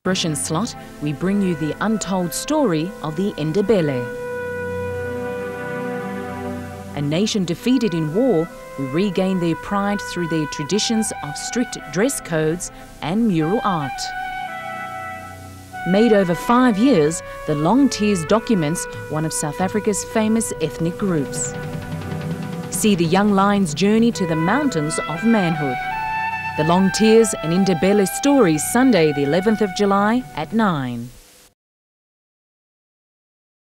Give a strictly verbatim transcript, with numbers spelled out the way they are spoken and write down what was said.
Expression slot, we bring you the untold story of the Ndebele. A nation defeated in war who regained their pride through their traditions of strict dress codes and mural art. Made over five years, the Long Tears documents one of South Africa's famous ethnic groups. See the young lion's journey to the mountains of manhood. The Long Tears and Ndebele stories, Sunday the eleventh of July at nine.